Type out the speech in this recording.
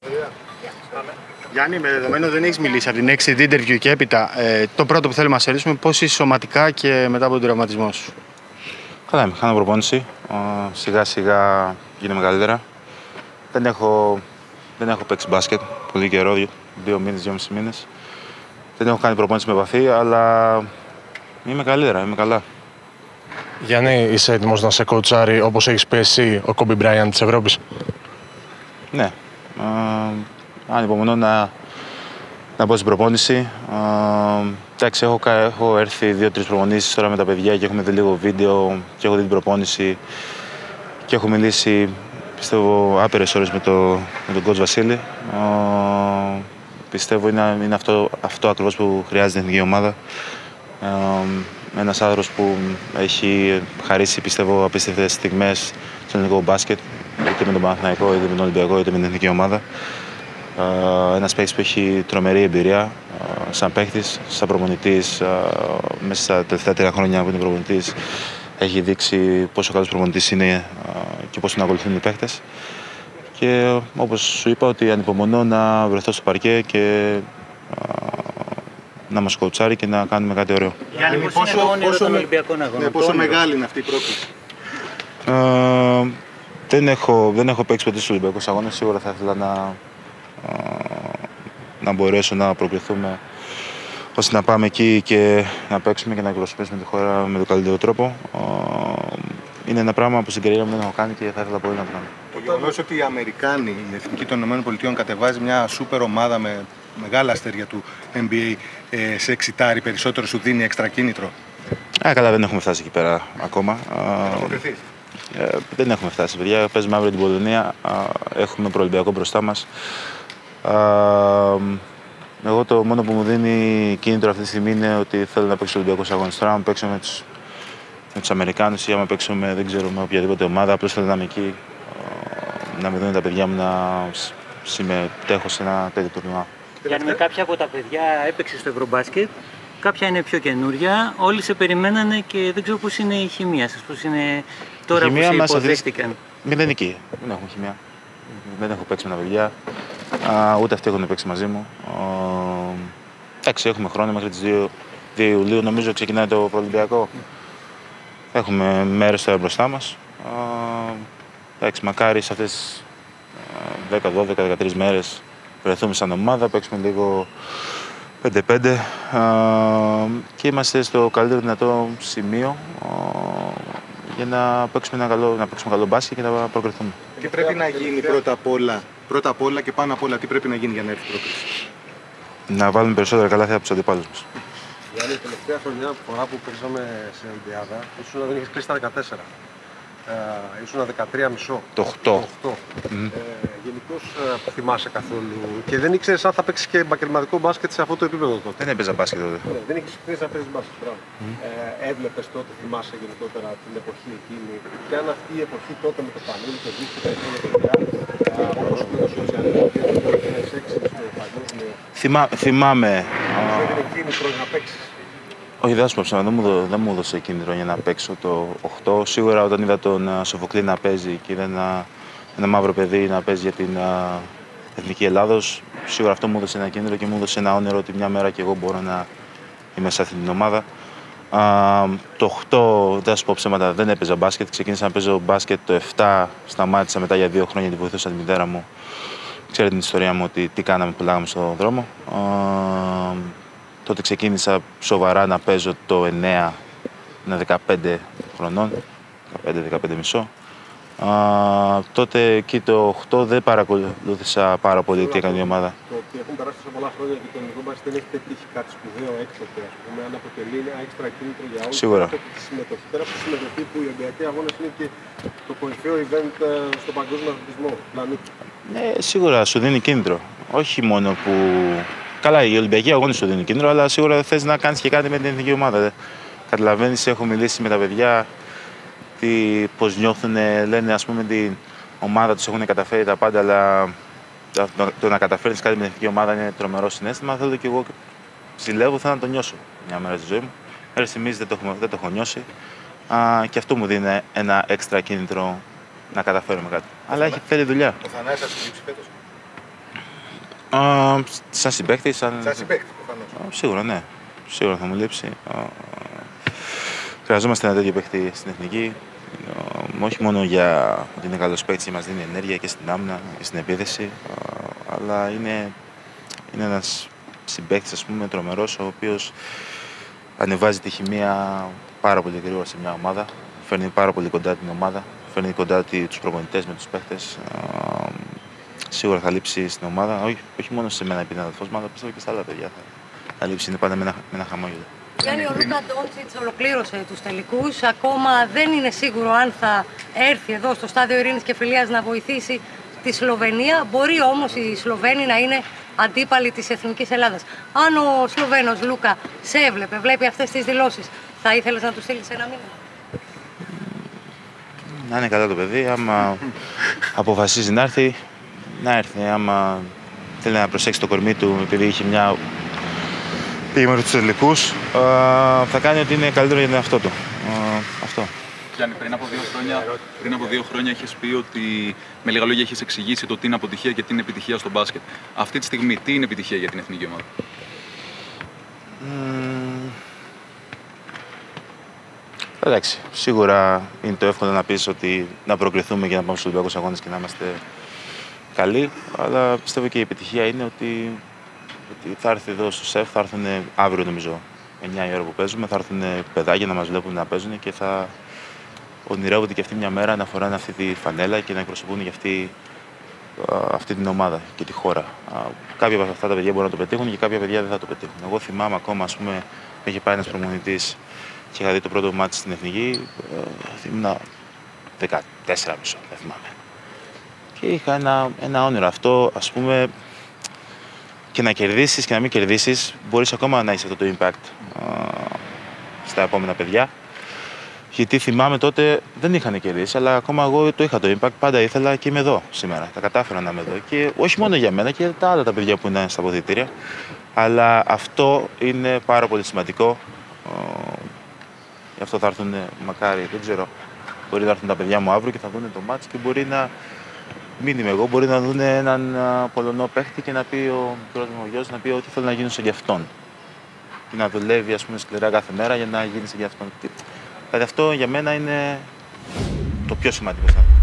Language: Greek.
Γιάννη, με δεδομένο ότι δεν έχεις μιλήσει από την exit interview και έπειτα, το πρώτο που θέλουμε να σε ρωτήσουμε, πώς είσαι σωματικά και μετά από τον τραυματισμό σου? Καλά είμαι, κάνω προπόνηση. Σιγά σιγά γίνομαι καλύτερα. Δεν έχω παίξει μπάσκετ πολύ καιρό, 2 μήνες, 2,5 μήνες. Δεν έχω κάνει προπόνηση με επαφή, αλλά είμαι καλύτερα, είμαι καλά. Γιάννη, είσαι έτοιμος να σε κοουτσάρει όπως έχεις πει εσύ ο Kobe Bryant της Ευρώπης? Ναι. Ανυπομονώ να μπω στην προπόνηση. Εντάξει, έχω έρθει 2-3 προπονήσεις τώρα με τα παιδιά και έχουμε δει λίγο βίντεο και έχω δει την προπόνηση και έχω μιλήσει, πιστεύω, άπειρες ώρες με τον coach Βασίλη. Πιστεύω είναι αυτό ακριβώς που χρειάζεται η εθνική ομάδα. Ένας άνθρωπος που έχει χαρίσει, πιστεύω, απίστευτες στιγμές στο ελληνικό μπάσκετ, είτε με τον Παναθηναϊκό, είτε με τον Ολυμπιακό, είτε με την εθνική ομάδα. Ένας παίκτης που έχει τρομερή εμπειρία σαν παίκτης, σαν προπονητής. Μέσα στα τελευταία 3 χρόνια που είναι προπονητής, έχει δείξει πόσο καλός προπονητής είναι και πώς τον ακολουθούν οι παίκτες. Και όπως σου είπα, ότι ανυπομονώ να βρεθώ στο παρκέ και να μας κοουτσάρει και να κάνουμε κάτι ωραίο. Γιάννη, πόσο μεγάλη είναι αυτή η πρόκληση? Δεν έχω παίξει ποτέ στους Ολυμπιακούς Αγώνες. Σίγουρα θα ήθελα να μπορέσω να προκριθούμε ώστε να πάμε εκεί και να παίξουμε και να εκπροσωπήσουμε τη χώρα με τον καλύτερο τρόπο. Είναι ένα πράγμα που στην καριέρα μου δεν έχω κάνει και θα ήθελα πολύ να το κάνω. Το γεγονός ότι οι Αμερικάνοι, η Εθνική των ΗΠΑ, κατεβάζει μια σούπερ ομάδα με μεγάλα αστέρια του NBA, σε εξητάρει περισσότερο, σου δίνει έξτρα κίνητρο? Καλά, δεν έχουμε φτάσει εκεί πέρα ακόμα. Δεν έχουμε φτάσει, παιδιά. Παίζουμε αύριο την Πολωνία. Έχουμε προολυμπιακό μπροστά μας. Εγώ το μόνο που μου δίνει κίνητρο αυτή τη στιγμή είναι ότι θέλω να παίξω Ολυμπιακούς Αγώνες. Τώρα, αν παίξω με τους Αμερικάνους ή άμα παίξω με οποιαδήποτε ομάδα, απλώς θέλω να είμαι εκεί, να με δουν τα παιδιά μου να συμμετέχω σε ένα τέτοιο τουρνουά. Γιάννη, με κάποια από τα παιδιά έπαιξε στο Ευρωμπάσκετ, κάποια είναι πιο καινούρια. Όλοι σε περιμένανε και δεν ξέρω πώς είναι η χημεία σας, πώς είναι τώρα που σε υποδέχτηκαν. Μηδενική. Δεν έχουμε χημεία. Δεν έχω παίξει με τα παιδιά. Ούτε αυτοί έχουν παίξει μαζί μου. Εντάξει, έχουμε χρόνο μέχρι τις 2 Ιουλίου. Νομίζω ξεκινάει το προολυμπιακό. Έχουμε μέρες τώρα μπροστά μας. Εντάξει, μακάρι σε αυτές τις 10, 12, 13 μέρες βρεθούμε σαν ομάδα, παίξουμε λίγο 5-5 και είμαστε στο καλύτερο δυνατό σημείο για να παίξουμε καλό μπάσκετ και να προκριθούμε. Τι πρέπει να γίνει πρώτα απ' όλα και πάνω απ' όλα, τι πρέπει να γίνει για να έρθει η πρόκριση? Να βάλουμε περισσότερα καλάθια από τους αντιπάλους μας. Γιάννη, η τελευταία φορά που παίξαμε σε Ολυμπιάδα, δεν είχες κλείσει τα 14. Ήσουν 13,5. Το 8. Γενικώς θυμάσαι καθόλου και δεν ήξερες αν θα παίξεις και επαγγελματικό μπάσκετ σε αυτό το επίπεδο τότε? Δεν έπαιζα μπάσκετ τότε. Δεν είχες να παίζεις μπάσκετ. Έβλεπες τότε, θυμάσαι γενικότερα την εποχή εκείνη, και αν αυτή η εποχή τότε με το Πανίλη, το Δίκτυο, τα επόμενα παιδιά, όπως και το σοσιαλισμό και το 2006 στο παγκόσμιο, θυμάμαι. δεν είναι κίνητρο να παίξεις? Όχι, δεν σου πω ψέματα, δεν μου έδωσε κίνητρο για να παίξω το 8. Σίγουρα όταν είδα τον Σοφοκλή να παίζει και είδα ένα μαύρο παιδί να παίζει για την Εθνική Ελλάδος, σίγουρα αυτό μου έδωσε ένα κίνητρο και μου έδωσε ένα όνειρο ότι μια μέρα και εγώ μπορώ να είμαι σε αυτή την ομάδα. Το 8, δεν σου πω ψέματα, δεν έπαιζα μπάσκετ. Ξεκίνησα να παίζω μπάσκετ το 7, σταμάτησα μετά για 2 χρόνια, τη βοηθούσα τη μητέρα μου. Ξέρετε την ιστορία μου, ότι τι κάναμε, πουλάγαμε στον δρόμο. Τότε ξεκίνησα σοβαρά να παίζω το 9, 15 χρονών, 15-15,5. Τότε εκεί το 8 δεν παρακολούθησα πάρα πολύ τι έκανε η ομάδα. Το ότι έχουν περάσει τόσο πολλά χρόνια και το ελληνικό μπάσκετ δεν έχει πετύχει κάτι σπουδαίο έκτοτε, ας πούμε, αν αποτελεί ένα έξτρα κίνητρο για όλους. Σίγουρα. Πέρα από τη συμμετοχή που οι Ολυμπιακοί Αγώνες είναι και το κορυφαίο event στον παγκόσμιο αθλητισμό του πλανήτη. Ναι, σίγουρα σου δίνει κίνητρο. Όχι μόνο που. Καλά, οι Ολυμπιακοί Αγώνες σου δίνουν κίνητρο, αλλά σίγουρα θες να κάνεις και κάτι με την εθνική ομάδα. Καταλαβαίνεις, έχω μιλήσει με τα παιδιά. Πώς νιώθουν, λένε, ας πούμε, την ομάδα τους έχουν καταφέρει τα πάντα, αλλά το να καταφέρεις κάτι με την εθνική ομάδα είναι τρομερό συναίσθημα. Θέλω και εγώ, ζηλεύω, θέλω να το νιώσω μια μέρα στη ζωή μου. Μέχρι στιγμής δεν το έχω νιώσει και αυτό μου δίνει ένα έξτρα κίνητρο να καταφέρουμε κάτι. Αλλά έχει θέλει δουλειά. Ο Θανάσης θα συλλήψει φέτος? Σαν συμπαίκτη, Σαν συμπαίκτη, προφανώς. Σίγουρα, ναι. Σίγουρα θα μου λείψει. Χρειαζόμαστε ένα τέτοιο παίκτη στην εθνική. Όχι μόνο για ότι είναι καλός παίκτης και μας δίνει ενέργεια και στην άμυνα και στην επίθεση, αλλά είναι ένας συμπαίκτης, ας πούμε, τρομερός, ο οποίος ανεβάζει τη χημεία πάρα πολύ γρήγορα σε μια ομάδα, φέρνει πάρα πολύ κοντά την ομάδα, φέρνει κοντά τους προπονητές με τους παίκτες. Σίγουρα θα λείψει στην ομάδα, όχι μόνο σε μένα επειδή είναι αδελφός μου, αλλά πιστεύω και στα άλλα παιδιά θα λείψει, είναι πάντα με ένα χαμόγελο. Γιάννη, ο Λούκα Ντόντσιτς ολοκλήρωσε τους τελικούς. Ακόμα δεν είναι σίγουρο αν θα έρθει εδώ στο Στάδιο Ειρήνης και Φιλίας να βοηθήσει τη Σλοβενία. Μπορεί όμως οι Σλοβαίνοι να είναι αντίπαλοι της Εθνικής Ελλάδας. Αν ο Σλοβαίνος Λούκα σε έβλεπε, βλέπει αυτές τις δηλώσεις, θα ήθελες να του στείλεις ένα μήνυμα? Να είναι καλά το παιδί. Άμα αποφασίζει να έρθει, να έρθει. Άμα θέλει να προσέξει το κορμί του, επειδή είχε μια πήγε μέχρι τους τελικούς, θα κάνει ότι είναι καλύτερο για τον εαυτό του. Αυτό. Γιάννη, πριν από 2 χρόνια έχεις πει ότι με λίγα λόγια έχεις εξηγήσει το τι είναι αποτυχία και τι είναι επιτυχία στο μπάσκετ. Αυτή τη στιγμή τι είναι επιτυχία για την εθνική ομάδα? Εντάξει, σίγουρα είναι το εύκολο να πεις ότι να προκριθούμε και να πάμε στους Ολυμπιακούς Αγώνες και να είμαστε καλοί, αλλά πιστεύω και η επιτυχία είναι ότι θα έρθει εδώ στο ΣΕΦ, θα έρθουν αύριο νομίζω 9 η ώρα που παίζουμε, θα έρθουν παιδάκια να μας βλέπουν να παίζουν και θα ονειρεύονται και αυτή μια μέρα να φοράνε αυτή τη φανέλα και να εκπροσωπούν για αυτή την ομάδα και τη χώρα. Κάποια από αυτά τα παιδιά μπορούν να το πετύχουν και κάποια παιδιά δεν θα το πετύχουν. Εγώ θυμάμαι ακόμα, ας πούμε, είχε πάει ένας προπονητής και είχα δει το πρώτο μάτι στην εθνική, ήμουν 14 μισό, δεν θυμάμαι. Και είχα ένα όνειρο αυτό, ας πούμε, και να κερδίσεις και να μην κερδίσεις, μπορείς ακόμα να έχεις αυτό το impact στα επόμενα παιδιά. Γιατί θυμάμαι τότε δεν είχαν κερδίσει, αλλά ακόμα εγώ το είχα το impact, πάντα ήθελα και είμαι εδώ σήμερα. Τα κατάφερα να είμαι εδώ. Και όχι μόνο για μένα και τα άλλα τα παιδιά που είναι στα αποδυτήρια. Αλλά αυτό είναι πάρα πολύ σημαντικό. Γι' αυτό θα έρθουν, μακάρι, δεν ξέρω, μπορεί να έρθουν τα παιδιά μου αύριο και θα δουν το μάτς και μπορεί να μην είμαι εγώ, μπορεί να δουν έναν Πολωνό παίχτη και να πει ο μικρός μου γιος να πει ότι θέλω να γίνω σαν γι' αυτόν. Και να δουλεύει, ας πούμε, σκληρά κάθε μέρα για να γίνει σαν γι' αυτόν. Δηλαδή αυτό για μένα είναι το πιο σημαντικό.